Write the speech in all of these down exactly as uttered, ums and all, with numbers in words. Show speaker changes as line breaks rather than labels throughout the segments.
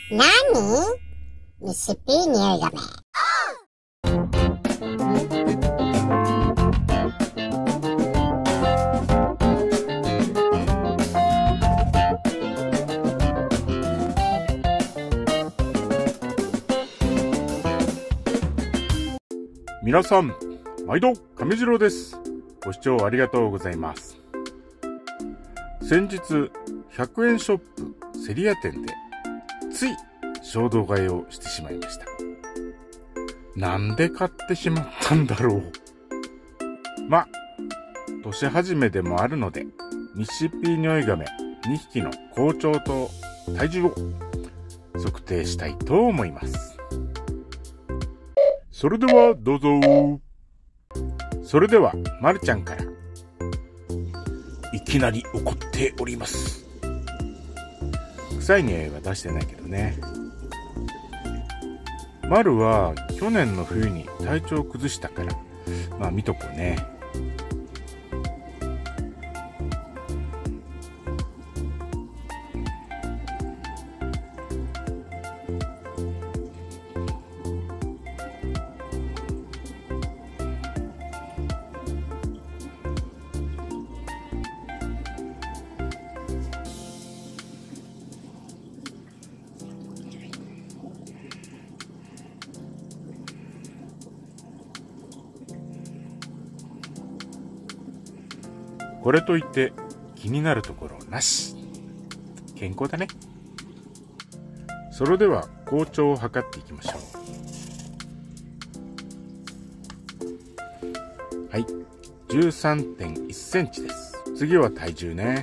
なに？ミシピーニョイガメ。
皆さん、毎度亀次郎です。ご視聴ありがとうございます。先日、ひゃくえんショップセリア店でつい衝動買いをしてしまいました。なんで買ってしまったんだろう。ま、年始めでもあるので、ミシシッピーニョイガメにひきの好調と体重を測定したいと思います。それではどうぞ。それでは、まるちゃんから。いきなり怒っております。臭い匂いは出してないけどね。まるは去年の冬に体調を崩したから、まあ見とこうね。これといって気になるところなし。健康だね。それでは好調を測っていきましょう。はい、じゅうさんてんいちセンチです。次は体重ね。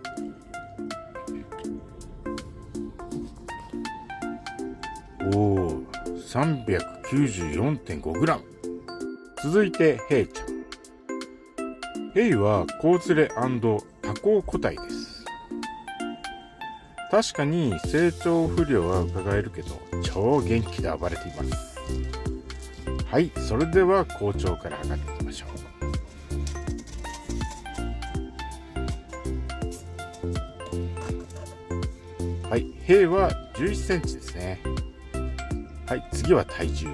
おー、さんびゃくきゅうじゅうよんてんごグラム。続いてヘイちゃん。ヘイは子連れ&多幸個体です。確かに成長不良は伺えるけど、超元気で暴れています。はい、それでは好調から測っていきましょう。はい、ヘイはじゅういちセンチですね。はい、次は体重。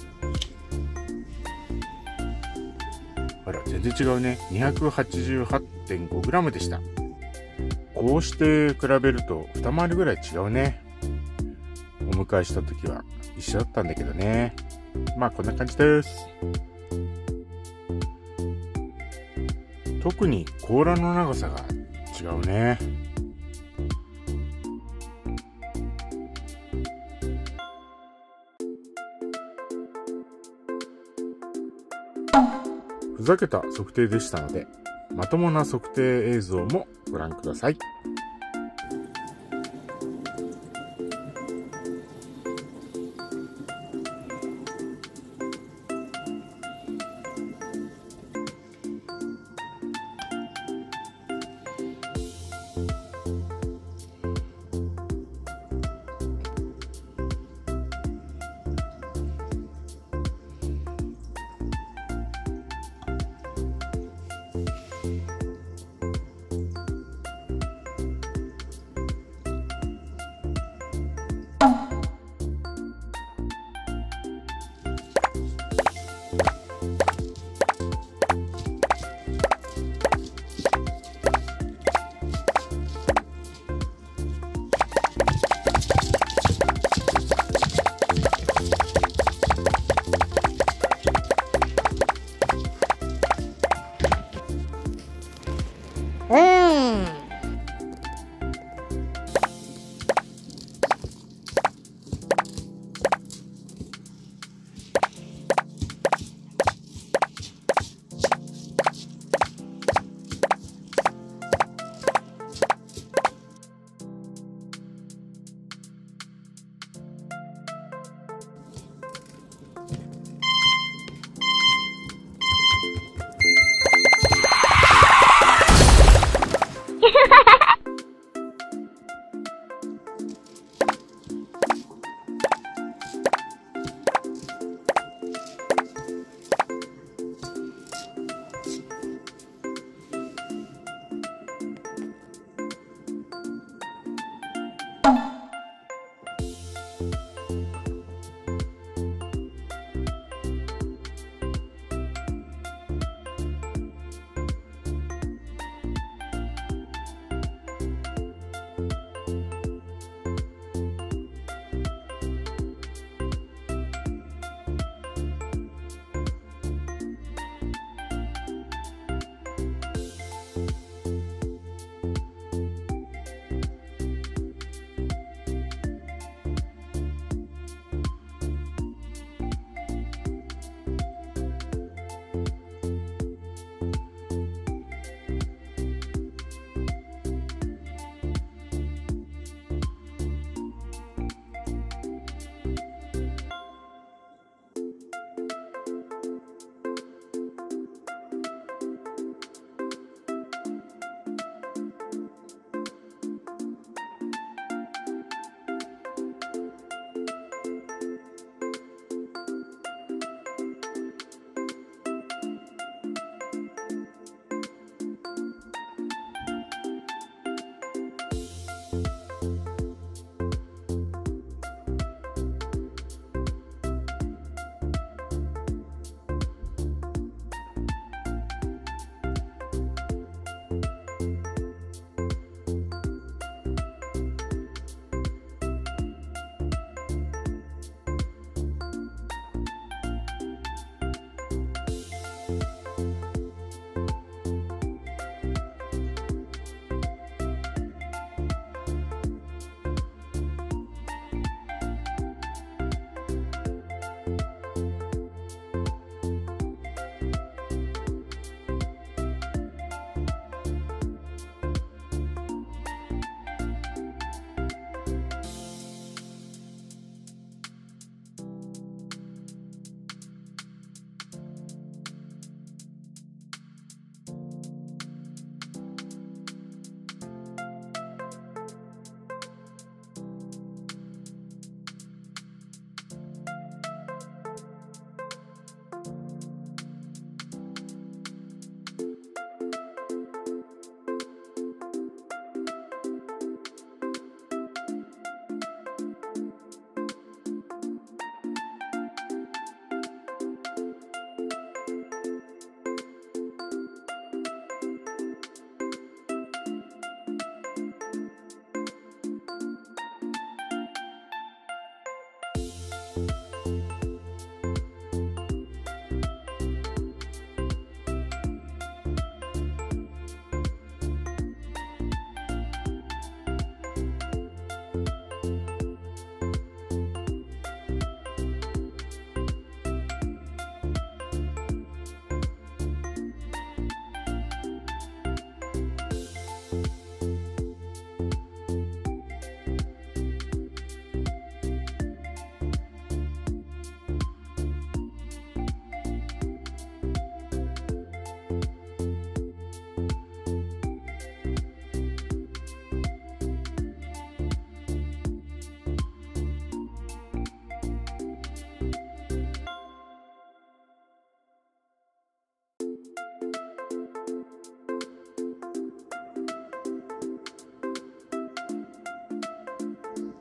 あら、全然違うね。にひゃくはちじゅうはちてんごグラム でした。こうして比べると二回りぐらい違うね。お迎えした時は一緒だったんだけどね。まあこんな感じです。特に甲羅の長さが違うね。ふざけた測定でしたので、まともな測定映像もご覧ください。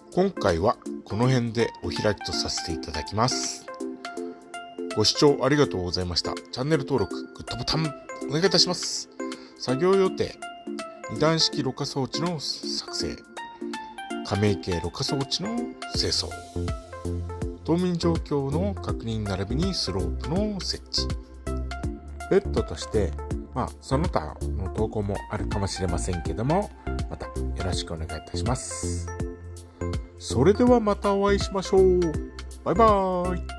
今回はこの辺でお開きとさせていただきます。ご視聴ありがとうございました。チャンネル登録、グッドボタンお願いいたします。作業予定、二段式ろ過装置の作成、加盟系ろ過装置の清掃、冬眠状況の確認並びにスロープの設置。別途として、まあ、その他の投稿もあるかもしれませんけども、またよろしくお願いいたします。それではまたお会いしましょう。バイバーイ。